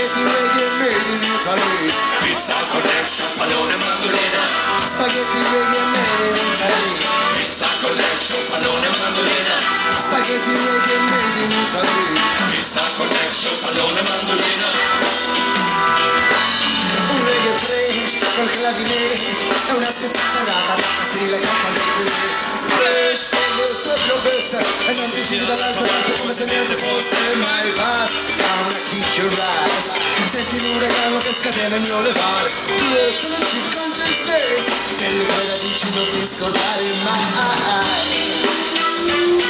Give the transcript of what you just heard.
Spaghetti reggae made in Italy. Pizza connection, pallone e mandolina. Spaghetti reggae made in Italy. Pizza connection, pallone e mandolina. Spaghetti reggae made in Italy. Pizza connection, pallone e mandolina. Un reggae fresh col clavinetto e una spezzata da patata stile campanile. Fresh come se piovesse e non ti giri dall'altra parte come se niente fosse mai passa. Down a kick your ass. Senti l'uragano che scatena il mio levare. Listen and chief consciousness. Nelle tue radici non ti scordare mai.